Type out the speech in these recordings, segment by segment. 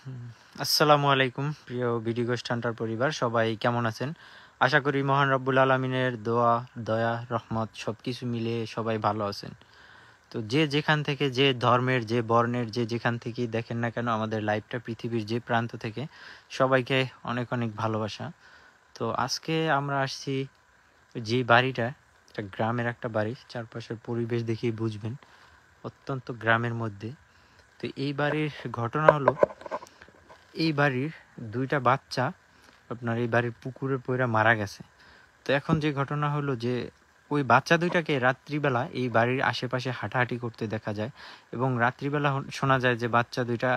আসসালামু আলাইকুম প্রিয় বিডি গোস্ট হান্টার পরিবার, সবাই কেমন আছেন? আশা করি মহান রব্বুল আলমিনের দোয়া, দয়া, রহমত সব কিছু মিলে সবাই ভালো আছেন। তো যে যেখান থেকে, যে ধর্মের, যে বর্ণের, যে যেখান থেকেই দেখেন না কেন আমাদের লাইভটা, পৃথিবীর যে প্রান্ত থেকে, সবাইকে অনেক অনেক ভালোবাসা। তো আজকে আমরা আসছি যে বাড়িটা, একটা গ্রামের একটা বাড়ি, চারপাশের পরিবেশ দেখেই বুঝবেন অত্যন্ত গ্রামের মধ্যে। তো এই বাড়ির ঘটনা হলো, এই বাড়ির দুইটা বাচ্চা আপনার এই বাড়ির পুকুরে পড়ে মারা গেছে। তো এখন যে ঘটনা হলো যে ওই বাচ্চা দুইটাকে রাত্রিবেলা এই বাড়ির আশেপাশে হাঁটাহাঁটি করতে দেখা যায়, এবং রাত্রিবেলা শোনা যায় যে বাচ্চা দুইটা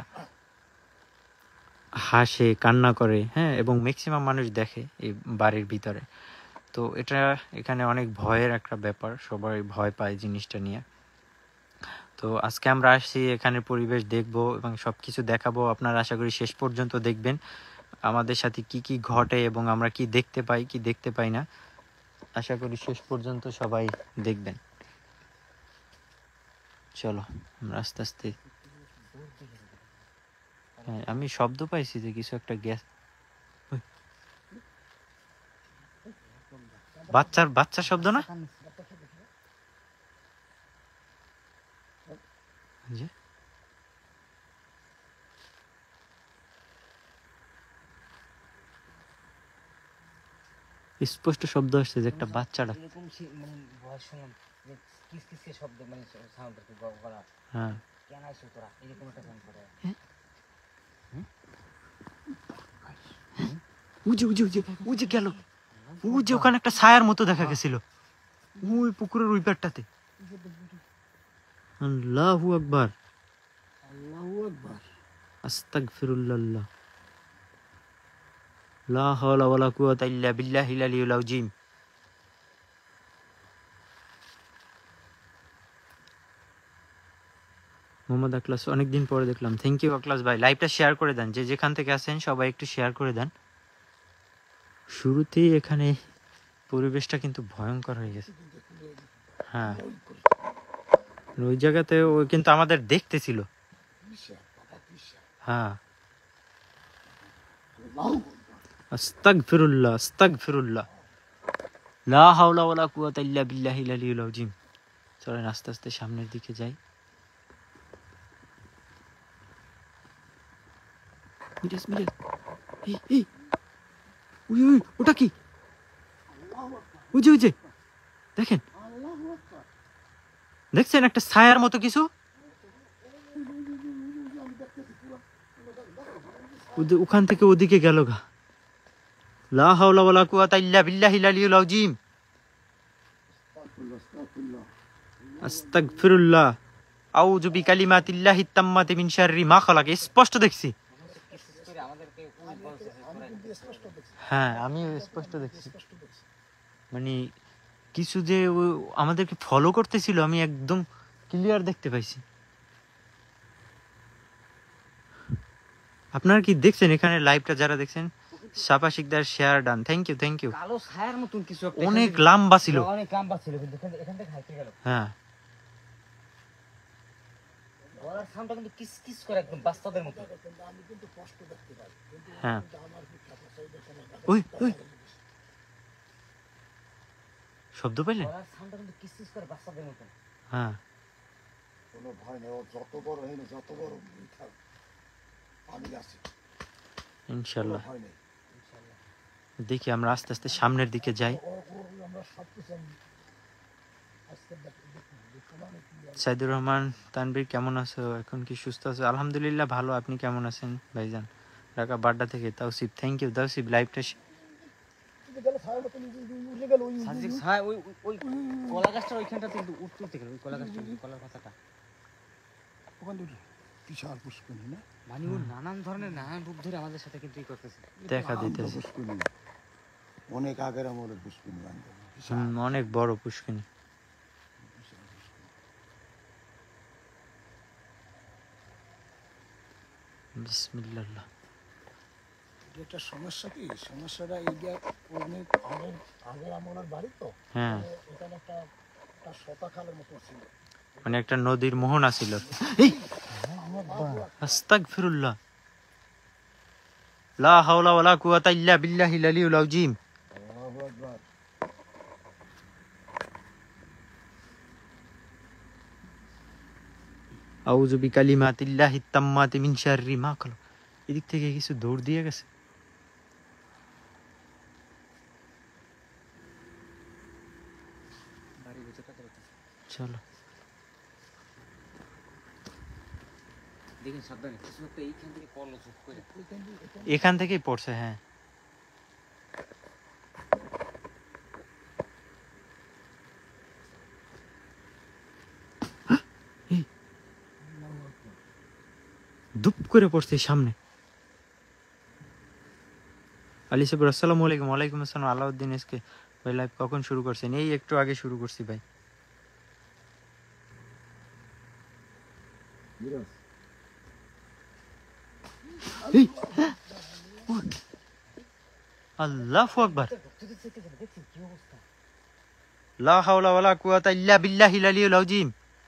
হাসে, কান্না করে, হ্যাঁ, এবং ম্যাক্সিমাম মানুষ দেখে এই বাড়ির ভিতরে। তো এটা এখানে অনেক ভয়ের একটা ব্যাপার, সবাই ভয় পায় জিনিসটা নিয়ে। তো আজকে আমরা আসছি এখানে পরিবেশ দেখব এবং সব কিছু দেখাবো। আপনারা আশা করি শেষ পর্যন্ত দেখবেন আমাদের সাথে কি কি ঘটে এবং আমরা কি দেখতে পাই, কি দেখতে পাই না। আশা করি শেষ পর্যন্ত সবাই দেখবেন। চলো আমরা আস্তে আস্তে, হ্যাঁ আমি শব্দ পাইছি যে কিছু একটা গ্যাস, বাচ্চার শব্দ না যে স্পষ্ট শব্দ আসছে যে একটা বাচ্চাটা, হ্যাঁ উজে গেল, উজে ওখানে একটা ছায়ার মতো দেখা গেছিল ওই পুকুরের ওই পাড়টাতে। আল্লাহু আকবার, আল্লাহু আকবার, আস্তাগফিরুল্লাহ, লা হাওলা ওয়ালা কুওয়াতা ইল্লা বিল্লাহিল আলিয়্যিল আযীম। মোহাম্মদ আখলাস, অনেকদিন পরে দেখলাম। থ্যাংক ইউ আখলাস ভাই, লাইভটা শেয়ার করে দেন, যে যেখান থেকে আছেন সবাই একটু শেয়ার করে দেন। শুরুতেই এখানে পরিবেশটা কিন্তু ভয়ঙ্কর হয়ে গেছে। হ্যাঁ ওই জায়গাতে ও কিন্তু আমাদের দেখতেছিল। হ্যাঁ আস্তাগফিরুল্লাহ, আস্তাগফিরুল্লাহ, লা হাওলা ওয়ালা কুওয়াতা ইল্লা বিল্লাহিল আলিয়্যিল আযীম। চলেন আস্তে আস্তে সামনের দিকে যাই। মিরাজ মিরাজ, এই এই ওই ওই ওটা কি? ওই যে দেখেন, দেখছেন একটা ছায়ার মতো কিছু? ওখান থেকে ওদিকে গেল গা। লা হাওলা ওয়ালা কুওয়াতা ইল্লা বিল্লাহিল আলিয়্যিল আযীম। আস্তাগফিরুল্লাহ, আউযু বিকালিমাতিল্লাহিত তাম্মাতি মিন শাররি মা খালাক। স্পষ্ট দেখছি, হ্যাঁ আমিও স্পষ্ট দেখছি। মানে কিছু যে আমাদেরকে ফলো করতেছিল, আমি একদম ক্লিয়ার দেখতে পাইছি। আপনারা কি দেখছেন এখানে লাইভটা? যারা দেখছেন Sapa Shikdar share done, thank you thank you. কালো ছায়ার মতন কিছু একটা, অনেক লম্বা ছিল, অনেক লম্বা ছিল, কিন্তু এখান থেকে হাইতে গেল। হ্যাঁ গলার সাউন্ডটা কিন্তু কিস কিস করে একদম বাচ্চাদের মতো। আমি কিন্তু কষ্ট দেখতে পাই, হ্যাঁ ওই ওই শব্দ পেলেন? গলার সাউন্ডটা কিন্তু কিস কিস করে বাচ্চাদের মতো। হ্যাঁ কোনো ভয় নেই, ও যত বড় হইনি, যত বড় থাক আমি আছি ইনশাল্লাহ। ভয় নেই। দেখি আমরা আস্তে আস্তে সামনের দিকে যাই। আমরা সব কিছু সাইদুর রহমান তানবীর, কেমন আছো? এখন কি সুস্থ আছো? আলহামদুলিল্লাহ ভালো, আপনি কেমন আছেন ভাইজান? ঢাকা বাড্ডা থেকে তাওসিফ, থ্যাংক ইউ তাওসিফ। লাইভটা ওই কলা গাছটার ওইখানটা কিন্তু উঠতে উঠতে গেল, ওই কলা গাছটা, কলার পাতাটা ওখানে বিশাল পুষ্করিণী না, মানে ও নানান ধরনের নানান রূপ ধরে আমাদের সাথে কিন্তু করতেছে, দেখা দিতেছে। পুষ্করিণী অনেক আগের আমলের পুষ্করিণী, অনেক বড় পুষ্করিণী। বিসমিল্লাহ। এটা সমস্যা কি, সমস্যাটা এইটা অনেক আগের আমলের বাড়ি তো, হ্যাঁ এখানে একটা শতা খালের মতো ছিল, মানে একটা নদীর মোহনা ছিল। এই আস্তাগফিরুল্লাহ, লা হাওলা ওয়ালা কুওয়াতা ইল্লা বিল্লাহিল আলিয়্যিল আযীম। আল্লাহু আকবার। আউযু বিকালিমাতিল্লাহিত তাম্মাতি মিন শাররি মা খালাক। এদিক থেকে কিছু দৌড় দিয়ে গেছে। বাড়ির ভিতরে কত কথা চলো দেখেন, সাবধানে কিছু একটা এইখান থেকে পড়লো চুপ করে। এখান থেকেই পড়ছে। হ্যাঁ এই, দুপ করে পড়ছে সামনে। আলী সাহেব আসসালামু আলাইকুম। ওয়ালাইকুম আসসালাম। আলাউদ্দিন এসকে ভাই লাইভ কখন শুরু করছেন? এই একটু আগে শুরু করছি ভাই। মিরাজ, এই, আল্লাহু আকবার। ঢুকতে দিচ্ছে কি জানি, দেখছেন কি অবস্থা? লা হাওলা ওয়ালা কুওয়াতা ইল্লা বিল্লাহিল আলিয়্যিল আযীম।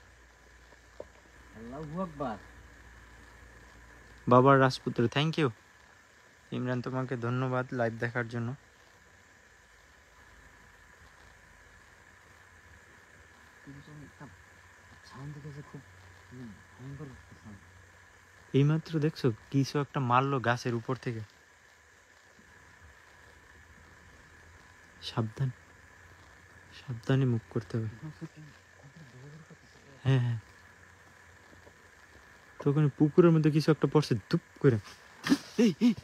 আল্লাহু আকবার। বাবার রাজপুত্র, থ্যাংক ইউ। ইমরান তোমাকে ধন্যবাদ লাইভ দেখার জন্য। সাউন্ড দেখেছে খুব ভয়ঙ্কর সাউন্ড। এইমাত্র দেখছো কিছু একটা মারলো গাছের উপর থেকে। সাবধান, সাবধানে মুভ করতে হবে। হ্যাঁ হ্যাঁ, তখন পুকুরের মধ্যে কিছু একটা পড়ছে ধুপ করে। এই এই,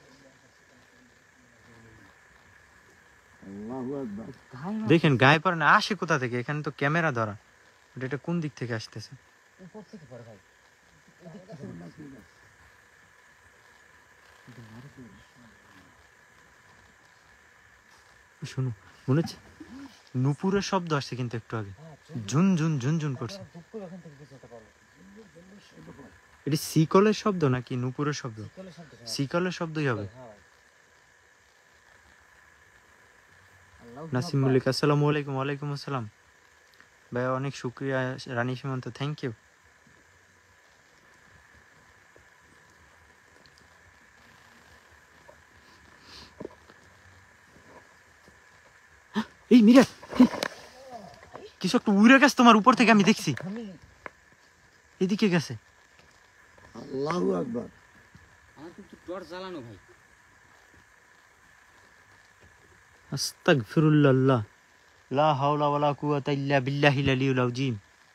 আল্লাহু আকবার। দেখেন গায়ে পড়ে না, আসে কোথা থেকে? এখানে তো ক্যামেরা ধরা, বাট এটা কোন দিক থেকে আসতেছে? উপর থেকে পড়ে ভাই। শুনো, মনে হচ্ছে নুপুরের শব্দ আসছে কিন্তু একটু আগে। ঝুন ঝুন ঝুন ঝুন করছে। চুপ করে ওখান থেকে কিছু একটা পড়লো। এটি সিকলের শব্দ নাকি নুপুরের শব্দ? বিকলের শব্দ। হ্যাঁ, সিকলের শব্দই হবে। হ্যাঁ ভাই। আল্লাহু নাসিম আকবার। মল্লিক আসসালামু আলাইকুম। ওয়ালাইকুম আসসালাম ভাইয়া, অনেক শুক্রিয়া। রানী সীমান্ত, থ্যাংক ইউ। এই মীরা, কিছু একটা উড়ে গেছে তোমার উপর থেকে, আমি দেখছি। আমি এদিকে গেছে। আল্লাহু আকবার। আমার কিন্তু টর্চ জ্বালানো ভাই। আস্তাগফিরুল্লাহ, লা হাওলা ওয়ালা কুওয়াতা ইল্লা বিল্লাহিল আলিয়্যিল আযীম।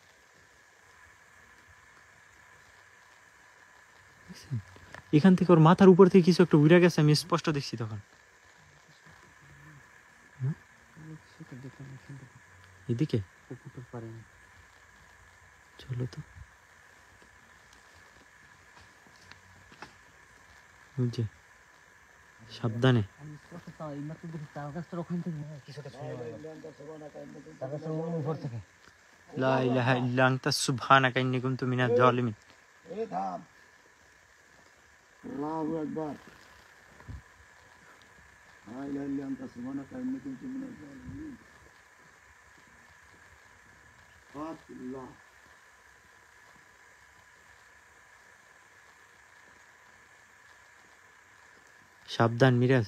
এখান থেকে ওর মাথার উপর থেকে কিছু একটা উড়ে গেছে, আমি স্পষ্ট দেখছি তখন। সেটা দেখলাম এখান থেকে এদিকে পুকুরটার পারে না। চলো তো। ওই যে, সাবধানে। আমি স্পষ্ট তাও এইমাত্র দেখি তাল গাছটার ওখান থেকে কিছু একটা শুনে তাল গাছটার উপর থেকে। লা ইলাহা ইল্লা আনতা সুবহানাকা ইন্নী কুনতু মিনাজ জালিমিন। এই থাম। আল্লাহু আকবার। লা ইলাহা ইল্লা আনতা সুবহানাকা ইন্নী কুনতু মিনাজ জালিমিন। আল্লাহ। সাবধান মিরাজ।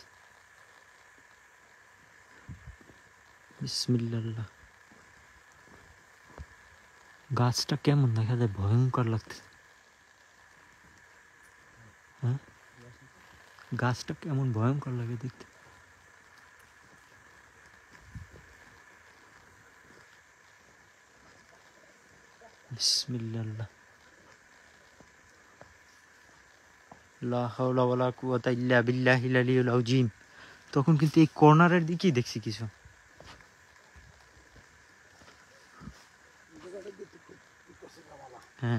বিসমিল্লাহ। গাছটা কেমন দেখা যায়, ভয়ঙ্কর লাগছে। হ্যাঁ, গাছটা কেমন ভয়ঙ্কর লাগে দেখতে। বিসমিল্লাহ। লা হাওলা ওয়ালা কুওয়াতা ইল্লা বিল্লাহিল আলিয়্যিল আযীম। তখন কিন্তু এই কর্নারের দিকেই দেখছি কিছু। হ্যাঁ,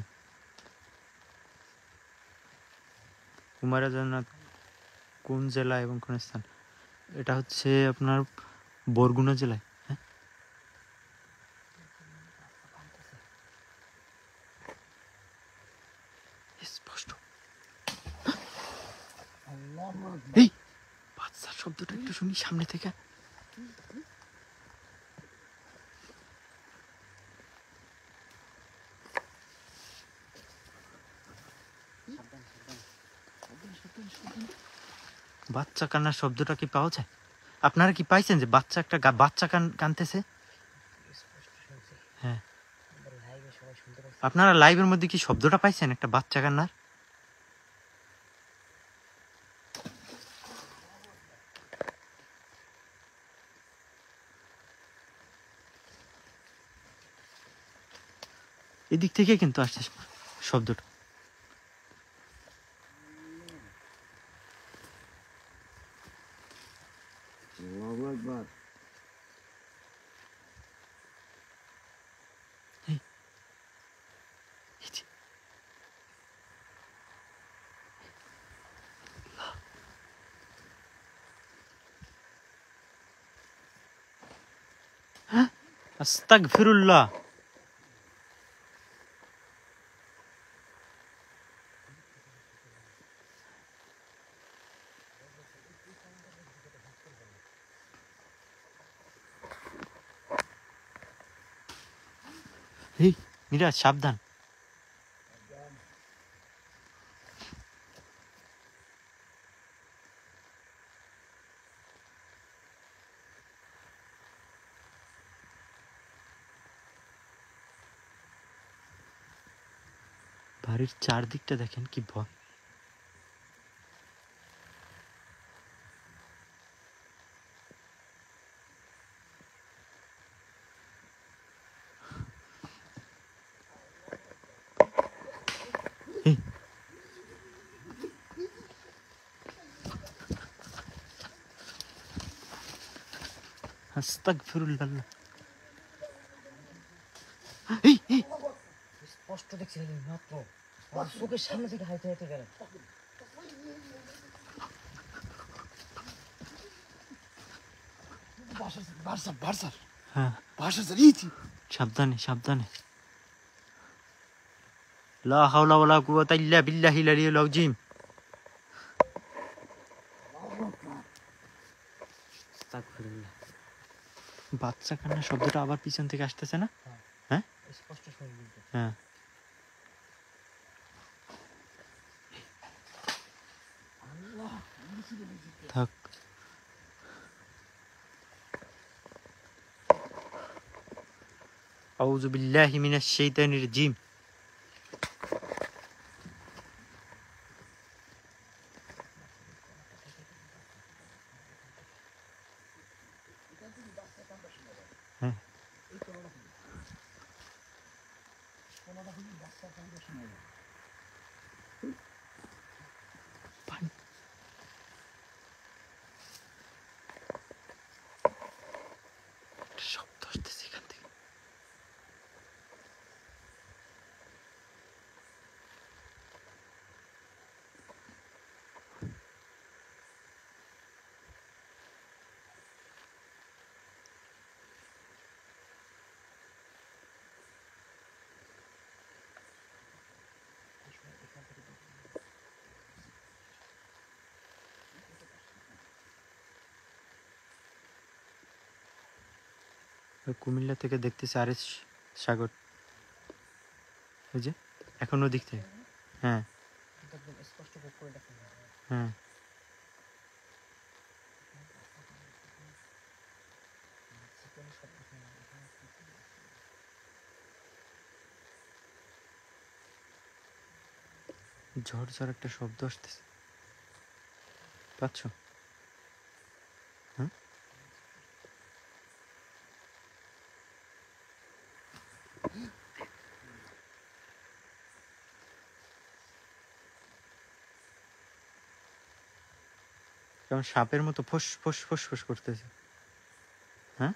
কুমারা জান্নাত কোন জেলা এবং কোন স্থান? এটা হচ্ছে আপনার বরগুনা জেলায়। হ্যাঁ, স্পষ্ট। এই বাচ্চার শব্দটা একটু শুনি সামনে থেকে। বাচ্চা কান্নার শব্দটা কি পাওয়া যায়? আপনারা কি পাইছেন যে বাচ্চা একটা বাচ্চা কানতেছে? স্পষ্ট শুনছি। হ্যাঁ, আমরা লাইভে সবাই শুনতে পাচ্ছি। আপনারা লাইভের মধ্যে কি শব্দটা পাইছেন একটা বাচ্চা কান্নার? এদিক থেকে কিন্তু আসছে শব্দটা। আল্লাহু আকবার। এই, এই যে, আস্তাগফিরুল্লাহ। এই মিরাজ সাবধান। বাড়ির চারদিকটা দেখেন কি ভয়। এই, আস্তাগফিরুল্লাহ। এই এই, স্পষ্ট দেখছি মাত্র আমার চোখের সামনে থেকে হাইতে হাইতে গেলেন। বার্সার হ্যাঁ, ইতি। সাবধানে সাবধানে। লা হাওলা ওয়ালা কুওয়াতা ইল্লা বিল্লাহিল আলিয়্যিল আযীম। আস্তাগফিরুল্লাহ। বাচ্চা কান্নার শব্দটা আবার পিছন থেকে আসতেছে না? হ্যাঁ স্পষ্ট শুনি কিন্তু। হ্যাঁ, থাক। আউযু বিল্লাহি মিনাশ শাইতানির রাজীম। হ্যাঁ, পানি। একটা শব্দ আসতেছে এখান থেকে। ওই কুমিল্লা থেকে দেখতেছি আরিস সাগর। ওই যে এখন ওদিক থেকে। হ্যাঁ কিন্তু একদম স্পষ্ট ভোগ করে দেখেন। হ্যাঁ, চিকন শব্দ শুনে ঝড় ঝড় একটা শব্দ আসতেছে, পাচ্ছ? হ্যাঁ, কেমন সাপের মতো ফোস ফোস ফোস ফোস করতেছে। হ্যাঁ,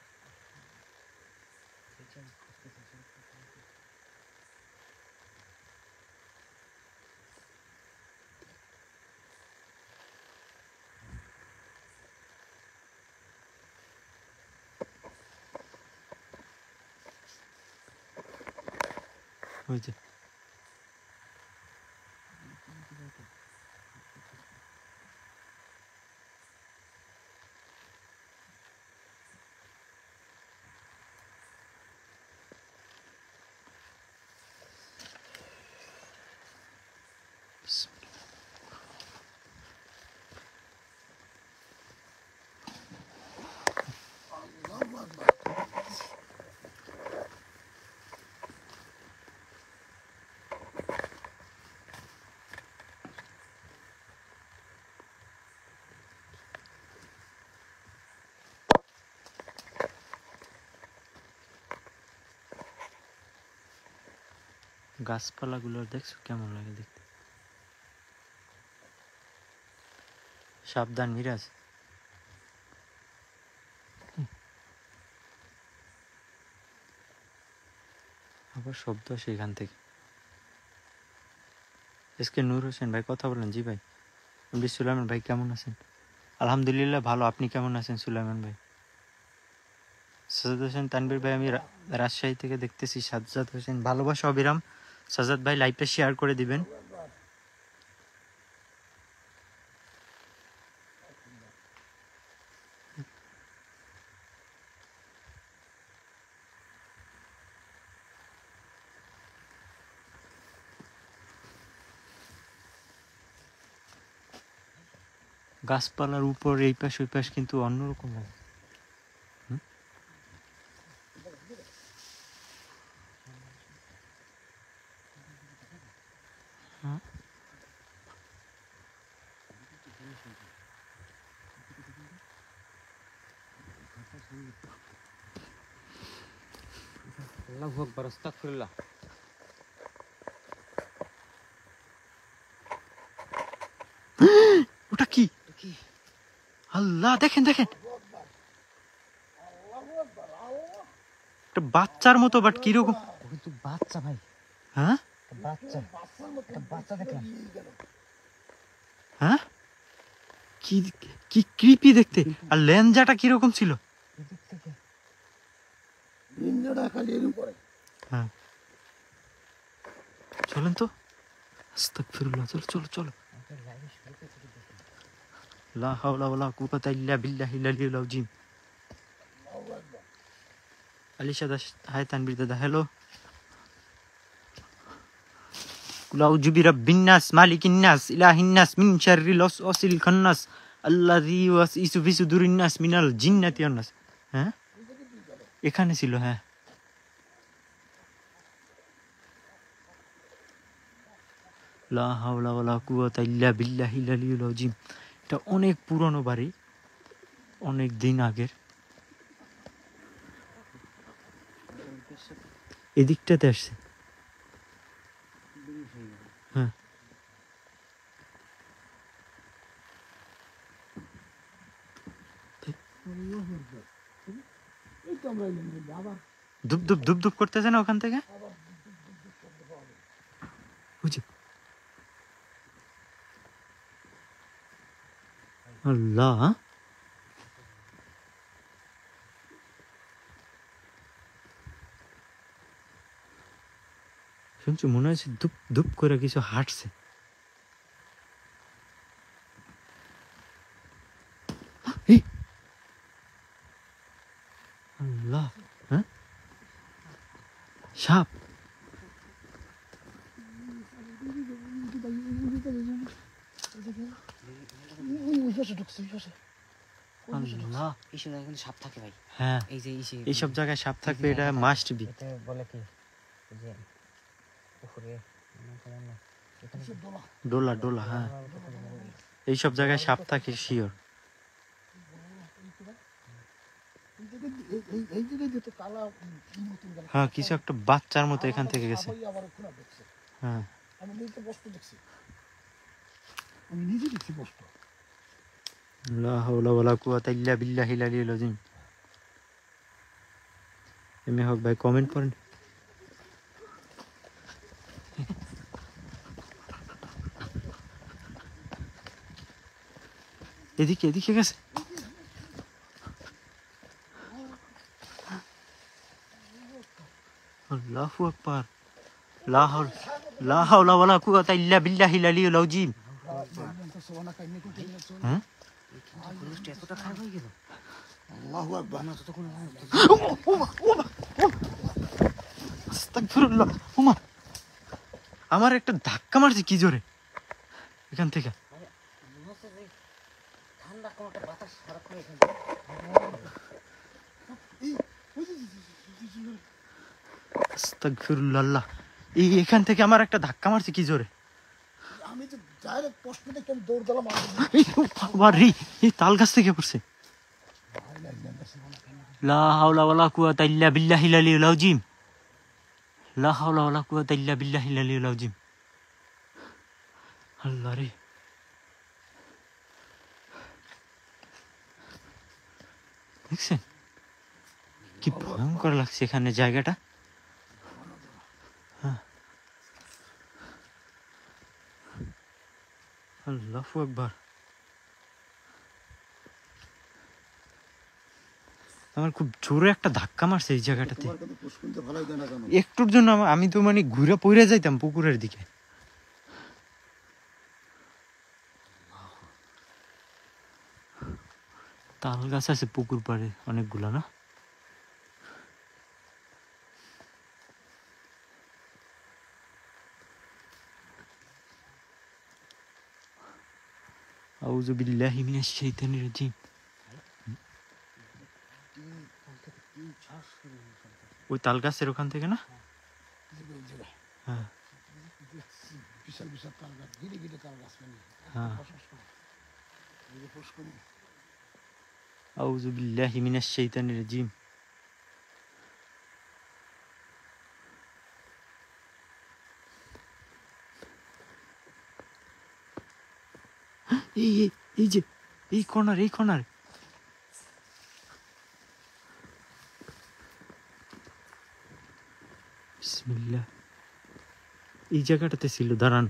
ওই যে গাছপালাগুলো দেখছো কেমন লাগে দেখতে। সাবধান মিরাজ। আবার শব্দ আসে এখান থেকে। এসকে নূর হোসেন ভাই কথা বলেন। জি ভাই। এমডি সুলাইমান ভাই কেমন আছেন? আলহামদুলিল্লাহ ভালো। আপনি কেমন আছেন সুলাইমান ভাই? সাজাদ হোসেন তানভীর ভাই আমি রাজশাহী থেকে দেখতেছি। সাজ্জাদ হোসেন ভালোবাসা অবিরাম। সাজাদ ভাই লাইভটা শেয়ার করে দিবেন। গাছপালার উপর এই পাশ ওই পাশ কিন্তু অন্যরকম লাগে। আল্লাহু আকবার, আস্তাগফিরুল্লাহ। ওটা কি? আল্লাহ, দেখেন দেখেন, একটা বাচ্চার মতো, বাট কিরকম? ও কিন্তু বাচ্চা ভাই, হ্যাঁ বাচ্চা, একটা বাচ্চা দেখলাম। হ্যাঁ, কি কি ক্রিপি দেখতে। আর লেঞ্জাটা কিরকম ছিল? এদিক থেকে ইঞ্জিনটা খালি এরকম করে। হ্যাঁ, চলেন তো। আস্তাগফিরুল্লাহ। চলো চলো চলো। আমাদের লাইভে শুরু করতে দেখি। লা হাওলা ওয়ালা কুওয়াতা ইল্লা বিল্লাহিল আলিয়্যিল আযীম। আলিশা দাস, হাই তানবীর দাদা, হ্যালো। কুল আউযু বিরাব্বিন নাস, মালিকিন নাস, ইলাহিন নাস, মিন শাররিল ওয়াসওয়াসিল খান্নাস, আল্লাযী ইউওয়াসওয়িসু ফি সুদুরিন নাস মিনাল জিন্নাতি ওয়ান নাস। হ্যাঁ, এখানে ছিল। হ্যাঁ, লা হাওলা ওয়ালা কুওয়াতা ইল্লা বিল্লাহিল আলিয়্যিল আযীম। এটা অনেক পুরনো বাড়ি, অনেক দিন আগের। এদিকটাতে আসছে। হ্যাঁ, এই তো আমরা এলাম, আবার ধুপ ধুপ ধুপ ধুপ করতেছে না ওখান থেকে? বুঝি আল্লাহ, শুনছো? মনে হচ্ছে ধুপ ধুপ করে কিছু হাঁটছে। এই, আল্লাহ, হ্যাঁ, সাপ। ওই পাশে ঢুকছে, ওই পাশে। আল্লাহ, এই সময় কিন্তু সাপ থাকে ভাই। হ্যাঁ, এই যে ইসে এইসব জায়গায় সাপ থাকবে, এটা মাস্ট বি। এটা বলে কি, এই যে পুকুরে মনে করেন না, এখানে কিসের দোলা? ডোলা ডোলা, হ্যাঁ, এইসব জায়গায় সাপ থাকে শিওর। এই জায়গায় যেত কালা নতুন গেল। হ্যাঁ, কিছু একটা বাচ্চার মতো এখান থেকে গেছে। আবার ওখানে ঢুকছে। হ্যাঁ, আমি নিজে বস্তু দেখছি, আমি নিজে দেখছি বস্তু। লা হাওলা ওয়ালা কুওয়াতা ইল্লা বিল্লাহিল আলিয়্যিল আযীম। এমনি হোক ভাই, কমেন্ট করেন। এদিকে এদিকে গেছে। আল্লাহু আকবার। লা হাওলা ওয়ালা কুওয়াতা ইল্লা বিল্লাহিল আলিয়্যিল আযীম। হ্যাঁ, পরিবেশটা এতটা খারাপ হয়ে গেল। আল্লাহু আকবার। না ততক্ষণ আস্তাগফিরুল্লাহ। ওমা, আমার একটা ধাক্কা মারছে কি জোরে এখান থেকে। মনে হচ্ছে যে ঠান্ডা কোনো একটা বাতাস সারাক্ষণ এখানে। আস্তাগফিরুল্লাহ। আল্লাহ, এই এখান থেকে আমার একটা ধাক্কা মারছে কি জোরে। আমি যে ডাইরেক্ট পোস্ট দেখে আমি দৌড় দিলাম। এই আবার রে, এই তাল গাছ থেকে পড়ছে। লা হাওলা ওয়ালা কুওয়াতা ইল্লা বিল্লাহিল আলিয়্যিল আযীম। লা হাওলা ওয়ালা কুওয়াতা ইল্লা বিল্লাহিল আলিয়্যিল আযীম। আল্লাহ রে, দেখছেন কি ভয়ঙ্কর লাগছে এখানে জায়গাটা। হ্যাঁ, আল্লাহু আকবার। আমার খুব জোরে একটা ধাক্কা মারছে এই জায়গাটাতে। তোমার কিন্তু পুষ্কুনতে ভালোই দেয় না কেন? একটুর জন্য আমি তো মানে ঘুরে পড়ে যাইতাম পুকুরের দিকে। তাল গাছ আছে পুকুর পাড়ে অনেকগুলা না? আউযু বিল্লাহি মিনাশ শাইতানির রাজিম। ওই তাল গাছের ওখান থেকে না? হ্যাঁ বিশাল বিশাল তাল গাছ, গিরে গিরে তাল গাছ, মানে হ্যাঁ। এই যে পুষ্কুনি। আউযু বিল্লাহি মিনাশ শাইতানির রাজিম। এই এই- এই যে এই কর্নার বিসমিল্লাহ। এই জায়গাটাতে ছিল, দাঁড়ান।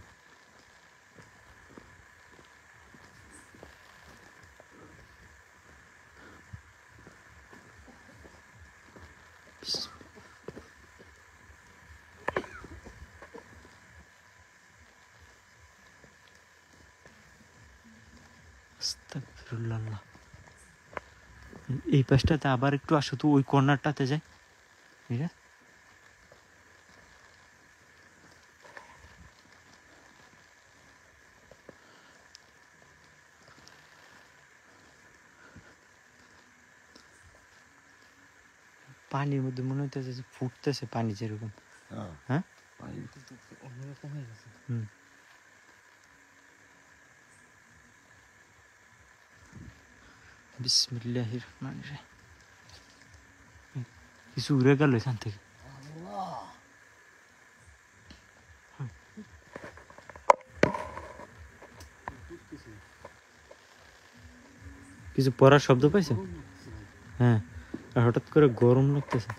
আস্তাগফিরুল্লাহ। এই পাশটাতে আবার একটু আসো তো, ওই কর্নারটাতে যাই। ঠিক আছে, পানির মধ্যে মনে হইতেছে যে ফুটতেছে পানি যেরকম। হ্যাঁ, হ্যাঁ, পানি অন্যরকম হয়ে গেছে। হুম। বিসমিল্লাহির রহমানির রহিম। কিছু উড়ে গেল এখান থেকে। আল্লাহ। কিছু পড়ার শব্দ পাইছে? হ্যাঁ, আর হঠাৎ করে গরম লাগতেছে।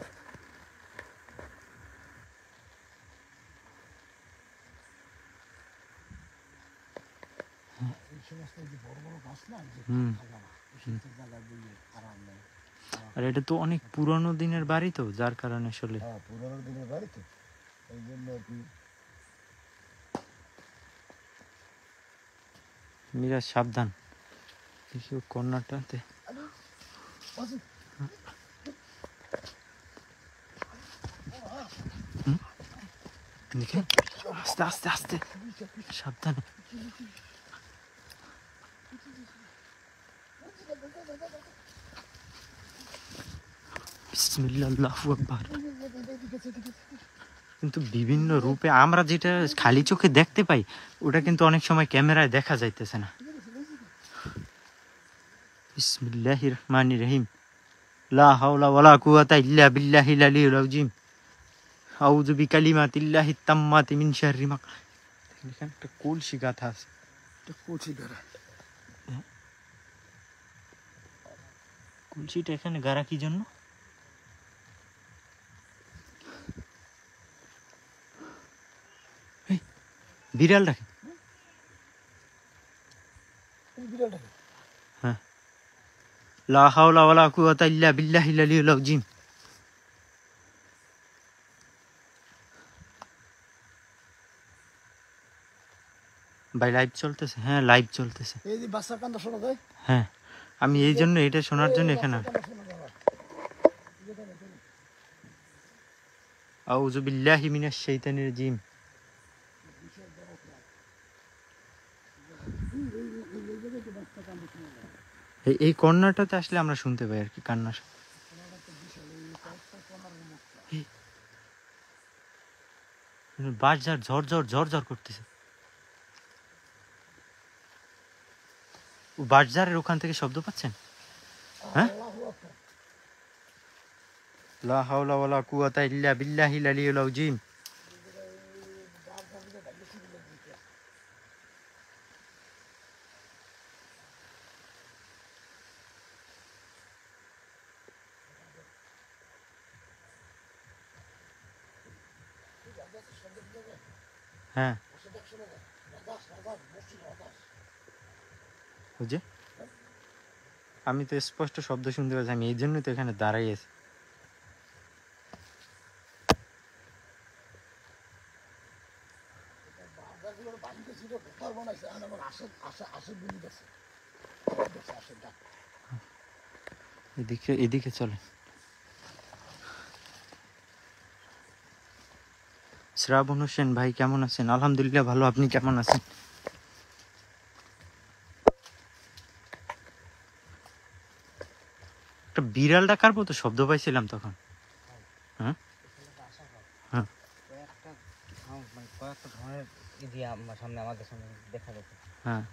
এই সমস্ত যে বড় বড় গাছ না, যে হুম। থাকা না, এই সমস্ত জায়গায় গিয়ে আরাম নেই। আর এটা তো অনেক পুরনো দিনের বাড়ি, তো যার কারণে আসলে হ্যাঁ, পুরোনো দিনের বাড়ি তো, এই জন্য আর কি। মিরাজ সাবধান, দেখি ও কর্নারটাতে। দেখে আস্তে আস্তে আস্তে, সাবধানে। বিসমিল্লাহ, আল্লাহু আকবার। কিন্তু বিভিন্ন রূপে আমরা যেটা খালি চোখে দেখতে পাই, ওটা কিন্তু অনেক সময় ক্যামেরায় দেখা যাইতেছে না। বিসমিল্লাহির রহমানির রহিম। লা হাওলা ওয়ালা কুওয়াতা ইল্লা বিল্লাহিল আলিয়্যিল আযীম। আউযু বিকালিমাতিল্লাহিত তাম্মাতি মিন শাররি মা। এখানে একটা কলসি গাঁথা আছে। এটা কচি গাড়া। কলসিটা এখানে গাড়া কি জন্য? এই, বিড়াল রাখে। এই বিড়ালটাকে হ্যাঁ, লা হাওলা ওয়ালা কুওয়াতা ইল্লা বিল্লাহিল আলিয়্যিল আযীম। ভাই লাইভ চলতেছে? হ্যাঁ, লাইভ চলতেছে। এই যে বাচ্চা কান্না শোনা যায়। হ্যাঁ, আমি এই জন্য এটা শোনার জন্য এখানে। আউযু বিল্লাহি মিনাশ শাইতানির রাজীম। এই কর্নারটাতে আসলে আমরা শুনতে পাই আর কি কান্না। বাস যার ঝড় ঝড় ঝড় ঝড় করতেছে। বাসজারের ওখান থেকে শব্দ পাচ্ছেন? হ্যাঁ, লা হাওলা ওয়ালা কুওয়াতা ইল্লা বিল্লাহিল আলিয়্যিল আযীম। হ্যাঁ বসে দেখ শোনা যায় রাজাস রাজাস বসছি রাজাস ওই যে আমি তো স্পষ্ট শব্দ শুনতে পাচ্ছি, আমি এই জন্যই তো এখানে দাঁড়াই আছি। বাজারগুলোর বাড়িতে ছিল ঘর বানাইছে আর আমার আসে আসে আসে বিলি গেছে আসে ডাক এদিকে এদিকে চলে। শ্রাবণ হোসেন ভাই কেমন আছেন? আলহামদুলিল্লাহ ভালো, আপনি কেমন আছেন? একটা বিড়াল ডাকার মতো শব্দ পাইছিলাম তখন। হ্যাঁ হ্যাঁ মানে কয়েকটা ধরনের দিয়ে আমার সামনে আমাদের সামনে দেখা গেছে, হ্যাঁ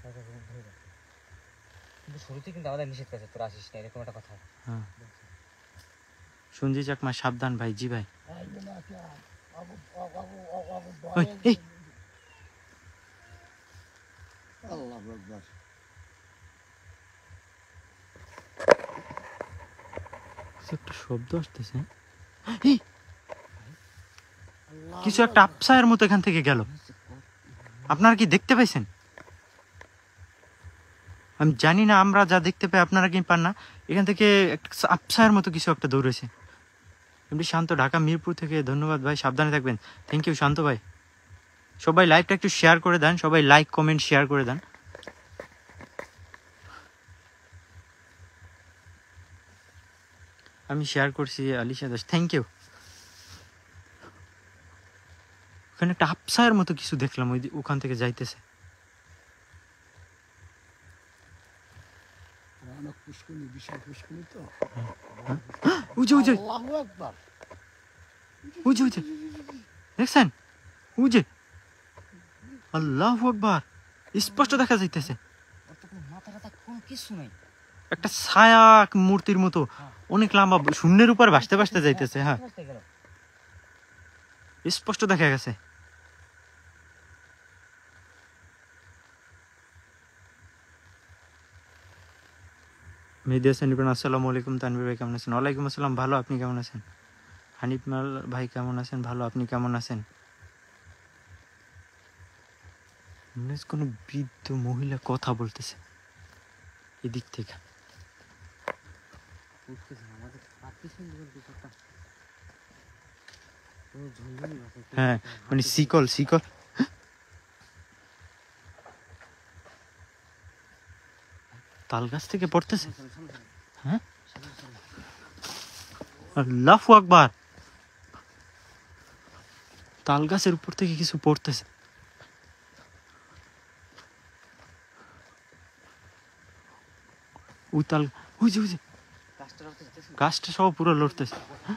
কিন্তু শুরুতে কিন্তু আমাদের নিষেধ করেছে তোরা আসিস না, এরকম একটা কথা। হ্যাঁ সঞ্জি চাকমা সাবধান ভাই। জি ভাই। আইবে না কে আবু আবু আবু ওই, এই আল্লাহু আকবার কিছু একটা শব্দ আসতেছে। এই, কিছু একটা আপসায়ের মতো এখান থেকে গেল, আপনারা কি দেখতে পাইছেন? আমি জানি না, আমরা যা দেখতে পাই আপনারা কি পান না। এখান থেকে একটা আপসায়ের মতো কিছু একটা দৌড়েছে। এমনি শান্ত, ঢাকা মিরপুর থেকে। ধন্যবাদ ভাই, সাবধানে থাকবেন। থ্যাংক ইউ শান্ত ভাই। সবাই লাইভটা একটু শেয়ার করে দেন, সবাই লাইক কমেন্ট শেয়ার করে দেন। আমি শেয়ার করছি আলিশা দাস, থ্যাংক ইউ। ওখানে একটা আপসায়ের মতো কিছু দেখলাম, ওই ওখান থেকে যাইতেছে। অনেক পুষ্করণী বিশাল পুষ্করণী তো উজে উজে আল্লাহু আকবার উজে উজে দেখছেন? উজে আল্লাহু আকবার, স্পষ্ট দেখা যাইতেছে। ওর তো কোনো মাথা টাথা কোনো কিছু নাই, একটা ছায়া মূর্তির মতো অনেক লম্বা, শূন্যের উপর ভাসতে ভাসতে যাইতেছে। হ্যাঁ বুঝতে গেল। স্পষ্ট দেখা গেছে। মেহেদি হাসান ইবরান, আসসালামু আলাইকুম। তানভীর ভাই কেমন আছেন? ওয়ালাইকুম আসসালাম, ভালো, আপনি কেমন আছেন? হানিফ মাল ভাই কেমন আছেন? ভালো, আপনি কেমন আছেন? কোন বৃদ্ধ মহিলা কথা বলতেছে এদিক থেকে। বুঝতেছি না, আমাদের পাচ্ছি না কিছু একটা কোনো ঝুলঝুলি আছে। হ্যাঁ মানে শিকল শিকল। তাল গাছ থেকে পড়তেছে। হ্যাঁ আল্লাহু আকবার, তাল গাছের উপর থেকে কিছু পড়তেছে। ওই তাল, ওই যে ওই যে গাছটা সব পুরো লড়তেছে।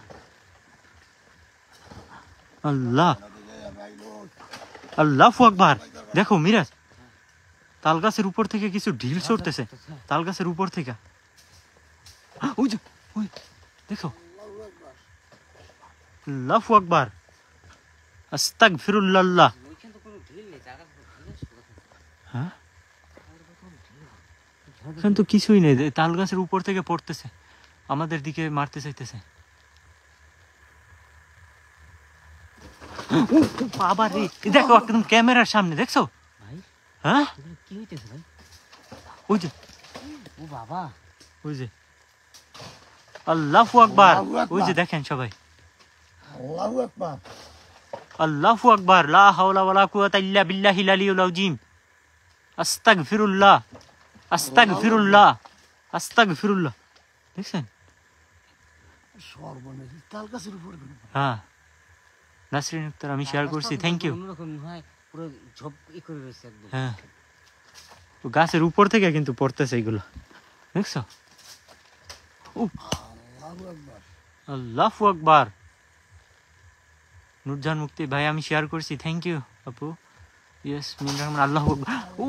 আল্লাহ আল্লাহু আকবার, দেখো মিরাজ, তাল গাছের উপর থেকে কিছু ঢিল ছড়তেছে, তাল গাছের উপর থেকে। ওই যে ওই দেখো, আল্লাহু আকবার, আস্তাগফিরুল্লাহ। ওইখানে তো কোনো ঢিল নেই, জায়গা তো ঢিল আছে কোথায়? হ্যাঁ এখানে তো কিছুই নেই, তাল গাছের উপর থেকে পড়তেছে, আমাদের দিকে মারতে চাইতেছে। বাবা রে, দেখো একদম ক্যামেরার সামনে, দেখছো? ভাই হ্যাঁ এগুলো কি হইতেছে ভাই? ওই যে ও বাবা, ওই যে আল্লাহু আকবার, ওই যে দেখেন সবাই, আল্লাহু আকবার আল্লাহু আকবার, লা হাওলা ওয়ালা কুওয়াতা ইল্লা বিল্লাহিল আলিয়্যিল আযীম, আস্তাগফিরুল্লাহ আস্তাগফিরুল্লাহ আস্তাগফিরুল্লাহ। দেখছেন? সর্বনাশ তাল গাছের উপর হ্যাঁ নাসরিন আক্তার, আমি শেয়ার করছি, থ্যাংক ইউ। অন্যরকম হয়, পুরো ঝোপ করে রয়েছে একদম। হ্যাঁ ও গাছের উপর থেকে কিন্তু পড়তেছে এগুলো, দেখছো? আল্লাহু আকবার আল্লাহু আকবার। নুরজাহান মুক্তি ভাই, আমি শেয়ার করছি, থ্যাংক ইউ আপু। ইয়েস মিন রহমান, আল্লাহু আকবার। ও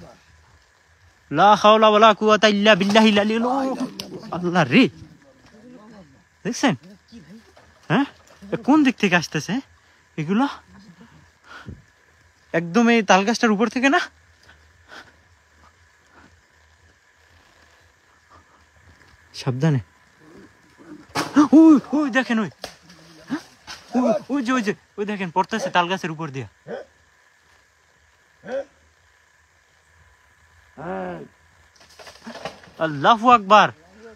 লা হাওলা ওয়ালা কুওয়াতা ইল্লা বিল্লাহিল আলিয়্যিল আল্লাহ রে, দেখছেন? হ্যাঁ এ কোন দিক থেকে আসতেছে এগুলো? একদম এই তাল গাছটার উপর থেকে না? সাবধানে। ওই ওই দেখেন, ওই ওই যে ওই যে ওই দেখেন পড়তেছে তাল গাছের উপর দিয়া। আল্লাহু আকবার।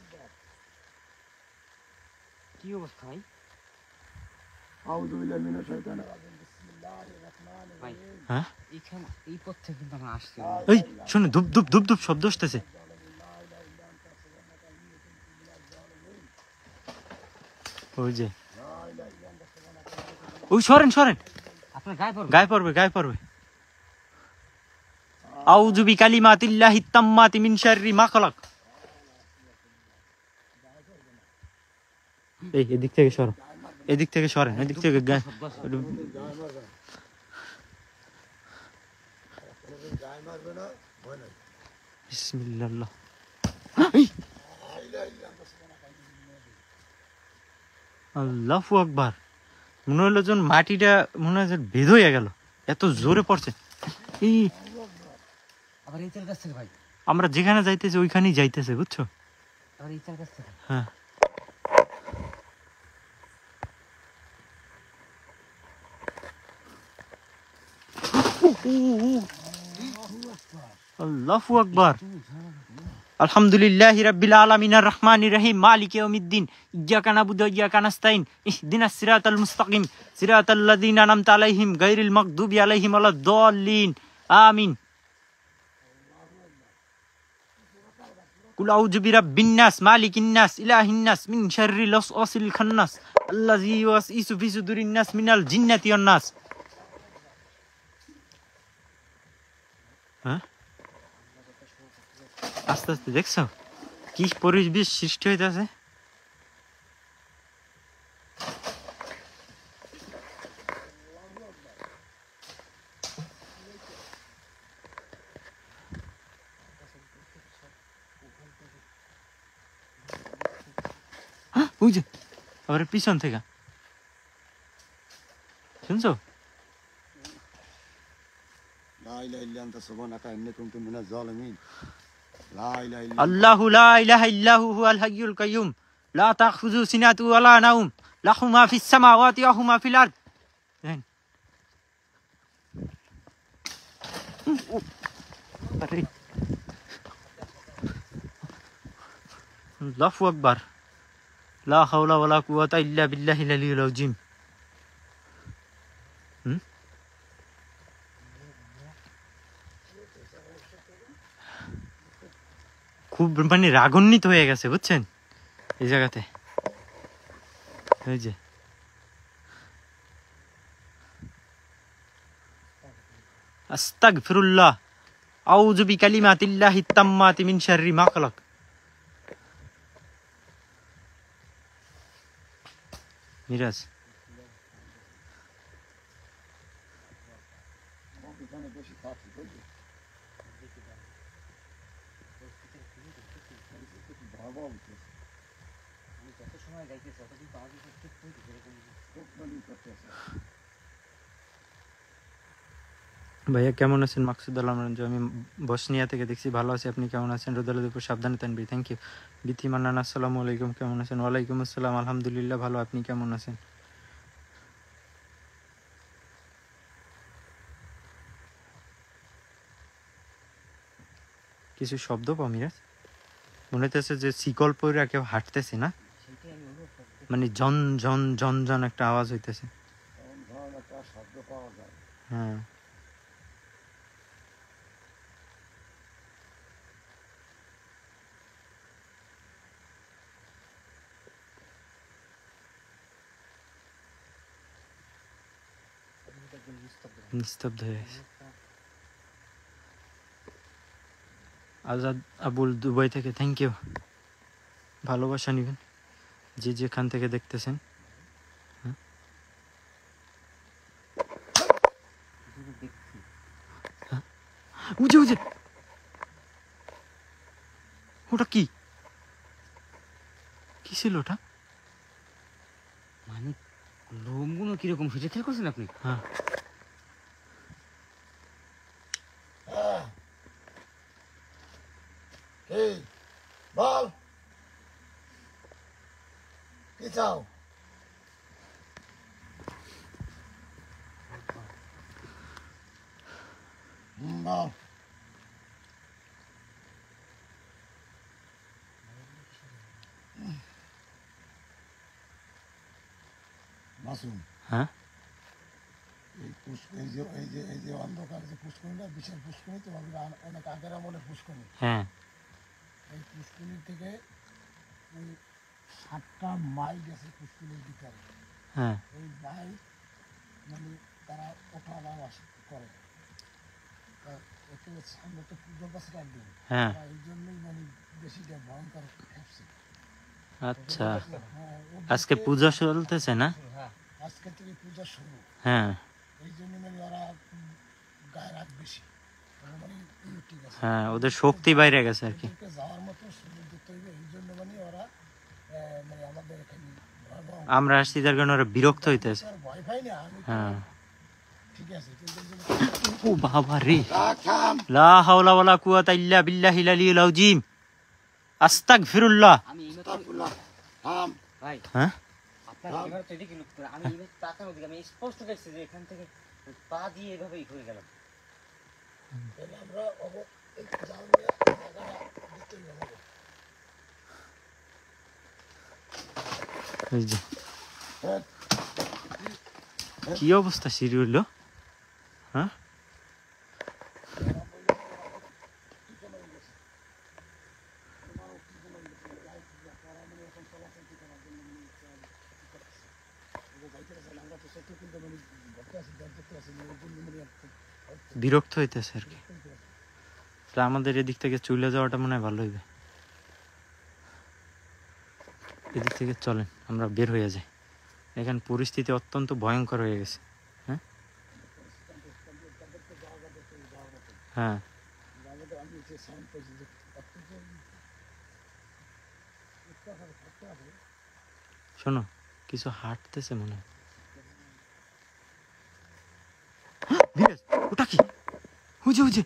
কি অবস্থা ভাই? আউযু বিল্লাহি মিনাশ শাইতানির রাজিম বিসমিল্লাহির রহমানির ভাই রহিম হ্যাঁ এইখানে এই পথ থেকে কিন্তু আমরা আসছি। এই শুনে ধুপ ধুপ ধুপ ধুপ শব্দ আসতেছে। ওই যে ওই সরেন সরেন, আপনার গায়ে পড়বে। গায়ে পড়বে গায়ে পড়বে। আউযু বিকালিমাতিল্লাহি তাম্মাতি মিন শাররি মা খালাক। এই এদিক থেকে সরো, এদিক থেকে সরেন, এদিক থেকে গায় মারবে না, ভয় নাই। বিসমিল্লাহ। আল্লাহু আকবার। মনে হলো যেন মাটিটা মনে হয় যেন ভেদ হয়ে গেল, এত জোরে পড়ছে। এই আবার এই চাল কাছ থেকে ভাই, আমরা যেখানে যাইতেছি ওইখানেই যাইতেছে, বুঝছো? আবার এই চাল কাছ থেকে। হ্যাঁ আল্লাহু আকবার। আলহামদুলিল্লাহি রাব্বিল আলামিন আর রহমানির রহিম মালিকি ইয়াউমিদ্দিন ইয়্যাকা না'বুদু ওয়া ইয়্যাকা নাস্তাইন ইহদিনাস সিরাতাল মুস্তাকিম সিরাতাল লাযিনা আন'আমতা আলাইহিম গায়রিল মাগদুবি আলাইহিম ওয়ালাদ-দাল্লিন আমিন। কুল আউযু বিরাব্বিন নাস মালিকিন নাস ইলাহিন নাস মিন শাররিল ওয়াসওয়াসিল খান্নাস আল্লাযী ইউওয়াসওয়িসু ফি সুদুরিন নাস মিনাল জিন্নাতি ওয়ান নাস। হ্যাঁ আস্তে আস্তে দেখছো কি পরিবেশ সৃষ্টি হইতেছে। ওই যে আবার পিছন থেকে শুনছো? লা ইলাহা ইল্লা আনতা সুবহানাকা ইন্নী কুনতু মিনাজ জালিমিন। লা ইলাহা ইল্লা আল্লাহু লা ইলাহা ইল্লাহু হুয়াল হাইয়ুল কাইয়ুম লা তাখুযু সিনাতু ওয়া লা নাওম লাহু মা ফিস সামাওয়াতি ওয়া মা ফিল আরদ। আল্লাহু আকবার। লা হাওলা ওয়ালা কুওয়াতা ইল্লা বিল্লাহিল আলিয়্যিল আযীম। খুব মানে রাগান্বিত হয়ে গেছে, বুঝছেন এই জায়গাতে। এই যে আস্তাগফিরুল্লাহ আউযু বিকালিমাতিল্লাহি তাম্মাতি মিন শাররি মা খালাক। মিরাজ এখানে বেশি কাছে বুঝলি? ভয়াবহ হচ্ছে। আমি যত সময় যাইতেছি ততদিন তো আগে ঠিক হইতেছে এরকম। খুব নলিন করতেছে। ভাইয়া কেমন আছেন? মাকসুদ আলম রঞ্জু, আমি বসনিয়া থেকে দেখছি। ভালো আছি, আপনি কেমন আছেন? রোদালুদুপুর সাবধানে তানবি, থ্যাংক ইউ। বিথি মান্নান আসসালামু আলাইকুম, কেমন আছেন? ওয়ালাইকুম আসসালাম, আলহামদুলিল্লাহ ভালো, আপনি কেমন আছেন? কিছু শব্দ পাও মিরাজ? মনে হইতেছে যে শিকল পরে কেউ হাঁটতেছে না, সেইটাই আমি অনুভব করতে। মানে জন জন জন জন একটা আওয়াজ হইতেছে। এমন ধরনের একটা শব্দ পাওয়া যায়। হ্যাঁ একদম নিস্তব্ধ। নিস্তব্ধ হয়ে গেছে। আজাদ আবুল দুবাই থেকে থ্যাংক ইউ, ভালোবাসা নিবেন যে যেখান থেকে দেখতেছেন। দেখছি উজে উজে ওটা কি কি ছিল ওটা? মানে লোমগুলো কিরকম সেটা খেয়াল করছেন আপনি? হ্যাঁ এই বল, কি চাও? দাও মাসুম হ্যাঁ এই যে অন্ধকার যে পুষ্করিণীটা বিশাল পুষ্করিণী তো অনেক আগের আমলের পুষ্করিণী হ্যাঁ এই পুষ্করিণী থেকে ওই 7টা মাইল গেছে পুষ্করিণীর ভিতরে হ্যাঁ ওই মাইল মানে তারা ওঠা নামা করে এতে সামনে তো পুজো বছর একদিন হ্যাঁ এই জন্যই মানে বেশিটা ভয়ঙ্কর হচ্ছে আচ্ছা হ্যাঁ আজকে পূজা চলতেছে না আজকে থেকে পূজা শুরু হ্যাঁ এই জন্য মানে ওরা গায়ে রাত বেশি ওরা মানে ঠিক আছে হ্যাঁ ওদের শক্তি বাইরে গেছে আর কি ওদেরকে যাওয়ার মতো সুযোগ দিতে হইবে এই জন্য মানে ওরা মানে আমাদের এখানে ভয়াবহ আমরা আসছি তার কারণে ওরা বিরক্ত হইতেছে আর ভয় পাই না আমি তো হ্যাঁ ঠিক আছে কিন্তু ও বাবা রে লা হাওলা ওয়ালা কুওয়াতা ইল্লা বিল্লাহিল আলিয়্যিল আযীম আস্তাগফিরুল্লাহ আমি এইমাত্র থাম ভাই হ্যাঁ আপনার এবার তো এদিকে লুক করে আমি এইমাত্র তাকানোর দিকে আমি স্পষ্ট দেখছি যে এখান থেকে পা দিয়ে এভাবেই ঘুরে গেলাম। তাহলে আমরা এই জায়গাটা দেখতে হবে এই যে কি অবস্থা শুরু হলো হ্যাঁ বিরক্ত হইতেছে আর কি তা আমাদের এদিক থেকে চলে যাওয়াটা মনে হয় ভালো হইবে এদিক থেকে চলেন আমরা বের হয়ে যাই এখানে পরিস্থিতি অত্যন্ত ভয়ঙ্কর হয়ে গেছে হ্যাঁ হ্যাঁ শোনো কিছু হাঁটতেছে মনে হয় ধীরেজ, ওটা কি হুজে হুজে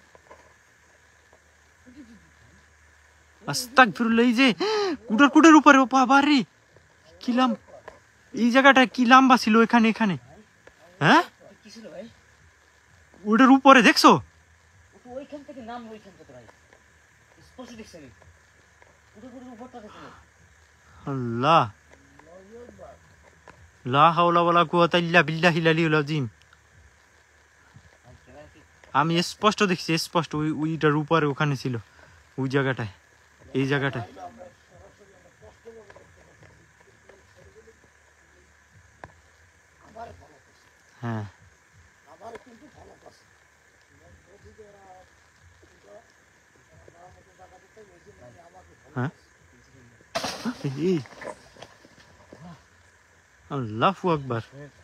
আস্তাগফিরুল্লাহ এই যে কুটার কুটার উপরে বাবা রে কি এই জায়গাটা কি লম্বা ছিল এখানে এখানে হ্যাঁ কি ছিল ভাই? ওটার উপরে দেখছো ও তো ওইখান থেকে নামলো ওইখান থেকে ভাই স্পষ্ট দেখছি আমি পুরো পুরো উপরটা দেখছি আল্লাহ লা হাওলা ওয়ালা কুওয়াতা ইল্লা বিল্লাহিল আলিয়্যিল আযীম আমি স্পষ্ট দেখছি স্পষ্ট ওইটার উপরে ওখানে ছিল ওই জায়গাটায় এই জায়গাটায় হ্যাঁ হ্যাঁ এই আল্লাহু আকবার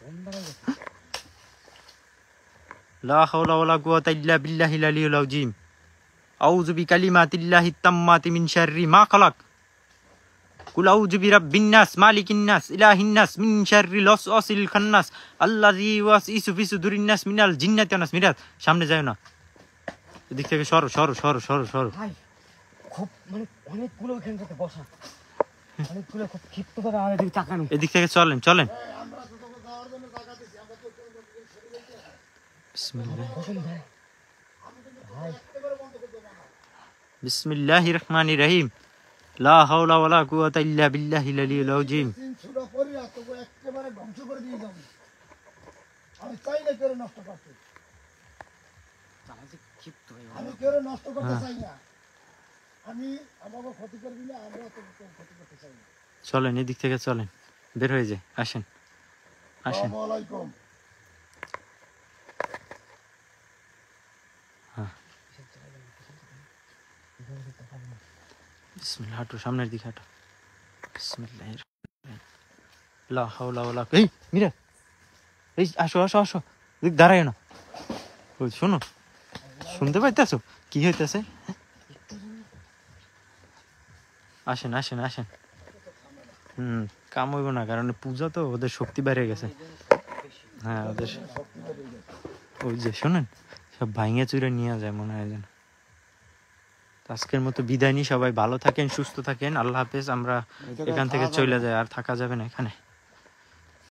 লা হাওলা ওয়ালা কুওয়াতা ইল্লা বিল্লাহিল আলিয়্যিল আযীম আউযু বিকালিমাতিল্লাহিত তাম্মাতি মিন শাররি মা খালাক কুল আউযু বিরাব্বিন নাস মালিকিন নাস ইলাহিন নাস মিন শাররিল ওয়াসওয়াসিল খান্নাস আল্লাযী ইউওয়াসউসু ফি সুদুরিন নাস মিনাল জিন্নাতি ওয়ান নাস। মিরাজ সামনে যাও না এদিক থেকে সরো সরো সরো সরো সরো ভাই খুব মানে অনেকগুলো ওইখান থেকে বসা অনেকগুলো খুব ক্ষিপ্ত ভাবে আমার দিকে তাকানো এদিক থেকে চলেন চলেন বিসমিল্লাহ বসুন ভাই ভাই বিসমিল্লাহির রহমানির রহিম লা হাওলা ওয়ালা কুওয়াতা ইল্লা বিল্লাহিল আলিয়্যিল আযীম ছোট পরিবার তোকে একেবারে ধ্বংস করে দিয়ে যাবো আমি চাই না কেউ নষ্ট করতে আমার যে ক্ষিপ্ত ভাই আমি কেউ নষ্ট করতে চাই না আমি আমাকে ক্ষতি করবি না আমরা তো ক্ষতি করতে চাই না চলেন এদিক থেকে চলেন বের হয়ে যায় আসেন আসেন আসসালামু আলাইকুম বিসমিল্লাহ হাঁটো সামনের দিকে হাঁটো বিসমিল্লাহির লা হাওলা ওয়ালা এই মিরা এই আসো আসো আসো দেখ দাঁড়ায় না ওই শোনো শুনতে পাইতেছো কি হইতেছে আসেন আসেন আসেন কাম হইব না কারণ পূজা তো ওদের শক্তি বেড়ে গেছে হ্যাঁ ওদের ওই যে শোনেন সব ভাঙে চুরে নিয়ে যায় মনে হয় যেন আজকের মতো বিদায় নিই সবাই ভালো থাকেন সুস্থ থাকেন আল্লাহ হাফেজ আমরা এখান থেকে চলে যাই আর থাকা যাবে না এখানে